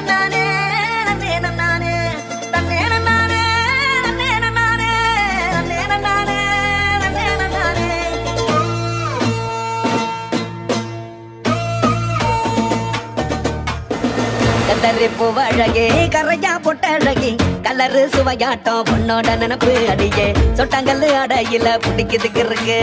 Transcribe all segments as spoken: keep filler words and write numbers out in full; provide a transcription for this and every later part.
பூவழகே கரையா பொட்டழகி colour சுவையாட்டம் பொண்ணோட நினப்பு அடியே சொட்டாங்கல்லு அடையில பிடிக்குதுக்கு இருக்கு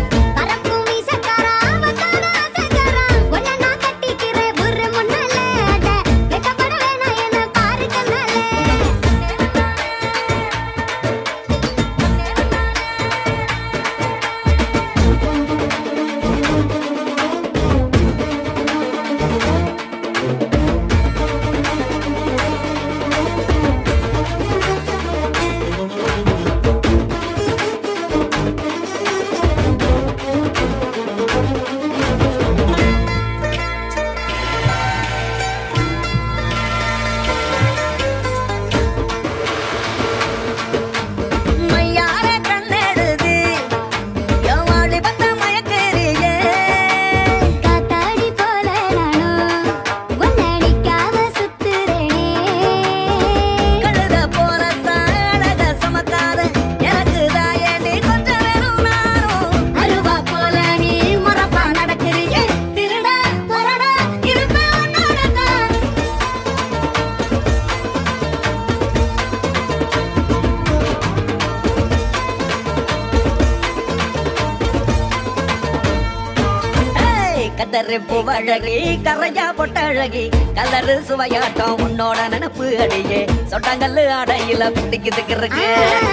பூவழகி கரையா பொட்டழகி கலரு சுவையாட்டம் உன்னோட நினப்பு அடியே சொட்டாங்கல்லு அடையில பிடிக்குதுக்கு இருக்கு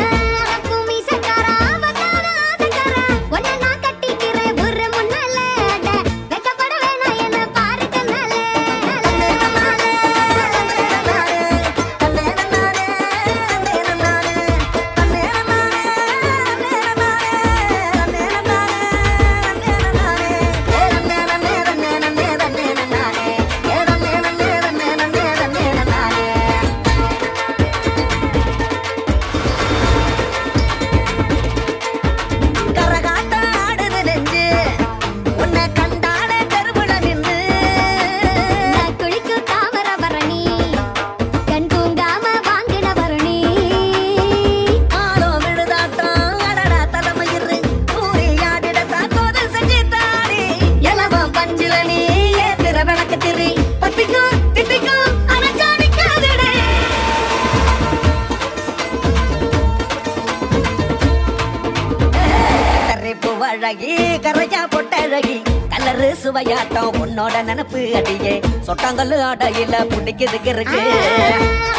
அழகி கரையா பொட்டழகி கலரு சுவையாட்டம் உன்னோட நினப்பு அடியே சொட்டாங்கல்லு அடையில பிடிக்குதுக்கு இருக்கு